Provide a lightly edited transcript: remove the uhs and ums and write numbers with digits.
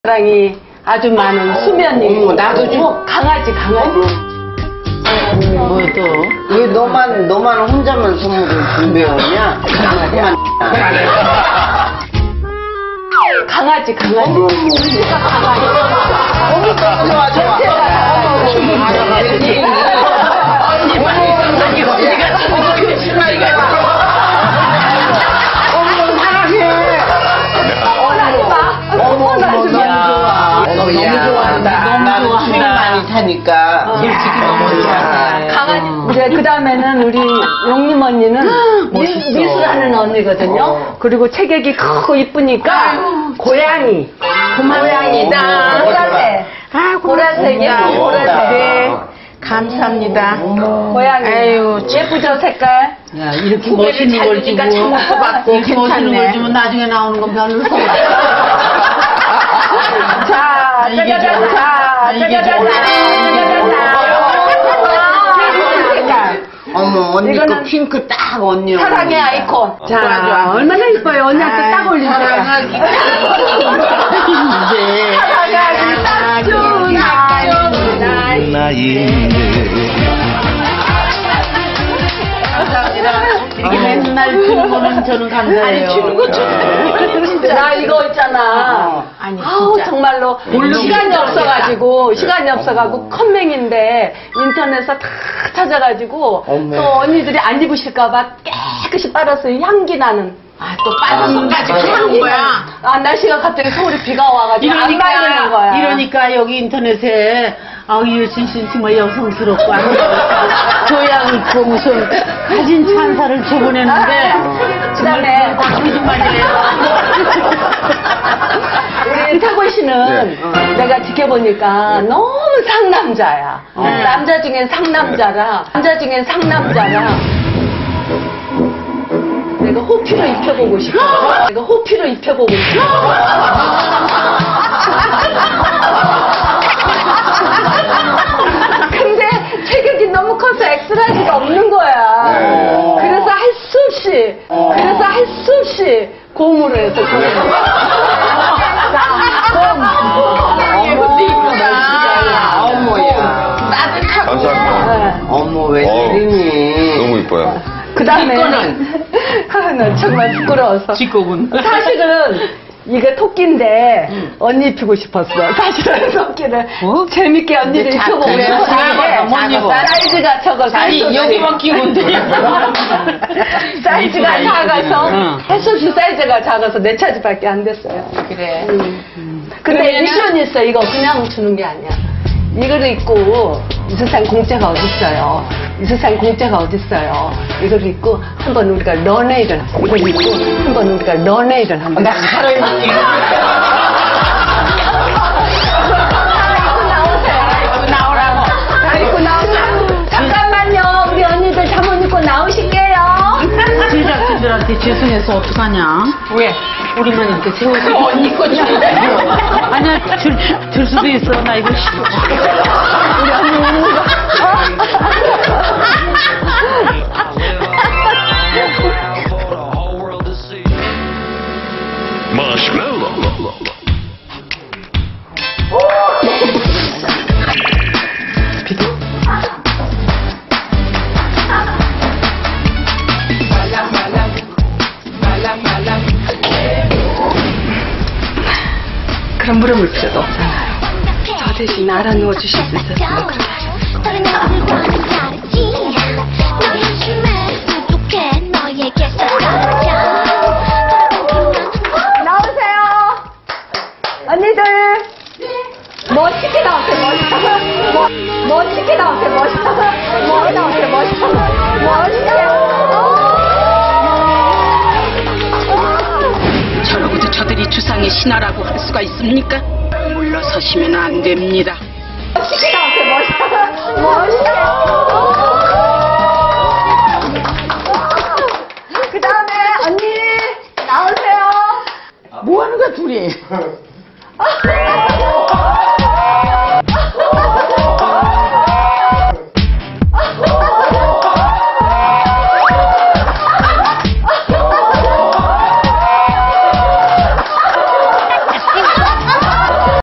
사랑이 아주 많은 수면이. 나도 줘. 강아지. 뭐 또? 왜 너만 혼자만 선물을 준비하냐? 강아지. 너무 좋아. 너무 좋아한다. 많이 타니까. 솔직히 너무 좋아한다. 강아지. 그 다음에는 우리 용림 언니는 미술하는 언니거든요. 그리고 체격이 크고 이쁘니까 고양이. 고양이다. 보라색이야. 보라색. 감사합니다. 고양이. 아유, 예쁘죠, 색깔? 야, 이렇게 멋있는 걸 주고. 이렇게 멋있는 걸 주면 나중에 나오는 건 별로 없어. 자, 어머, 언니 이거는 거 핑크 딱 언니. 사랑의 아이콘. 자, 얼마나 이뻐요. 언니한테 딱 어울리세요. 이게 맨날 주는 거는 저는 감사해요. 주는 거 진짜. 나 이거 있잖아. 아우, 정말로. 시간이 없어가지고 컴맹인데 인터넷에서 다 찾아가지고 또 언니들이 안 입으실까봐 깨끗이 빨아서 향기 나는. 또 빨아서까지 하는 거야. 날씨가 갑자기 서울에 비가 와가지고 안 말리는 거야. 이러니까 여기 인터넷에 유진 정말 여성스럽고 교양 있고 무슨 사진 찬사를 줘보냈는데 그다음에 거짓말이에요. 우리 태곤 씨는 내가 지켜보니까 너무 상남자야. 남자 중엔 상남자라. 내가 호피로 입혀보고 싶어. 근데 체격이 너무 커서 엑스라지가 없는 거야. 그래서 할 수 없이 곰으로 해서 감사합니다. 어머 웬일이니. 너무 이뻐요. 그 다음에 는 정말 부끄러워서 사실은 이게 토끼인데 언니 입히고 싶었어. 사실은 토끼를 재밌게 언니를 입혀보고 싶었는데 사이즈가 적어서 여기만 끼면 돼. 사이즈가 작아서 햇소시 사이즈가 작아서 내 차지밖에 안 됐어요. 그래. 근데 미션이 있어. 이거 그냥 주는 게 아니야. 이거를 입고 이 세상 공짜가 어딨어요. 이걸 입고 한번 우리가 런웨이를 한번 나 살아있는 게 입고 나오세요. 잠깐만요. 우리 언니들 잠옷 입고 나오실게요. 제작진들한테 죄송해서 어떡하냐. 왜? 우리만 이렇게 세워서 언니 거 주는데. 아니야, 줄 수도 있어. 나 이거 싫어. 우리 언니 오는 거. 마시멜로. 그럼 물어볼 필요도 없잖아요. 저 대신 알아 누워주실 수 있었으면 그렇게 하셨어요. 나오세요. 언니들. 멋지게 나오세요. 멋지게 저러고도 저들이 주상의 신하라고 할 수가 있습니까? 물러서시면 안 됩니다. 멋지게 나오세요. 그 다음에 언니 나오세요. 뭐 하는 거야, 둘이?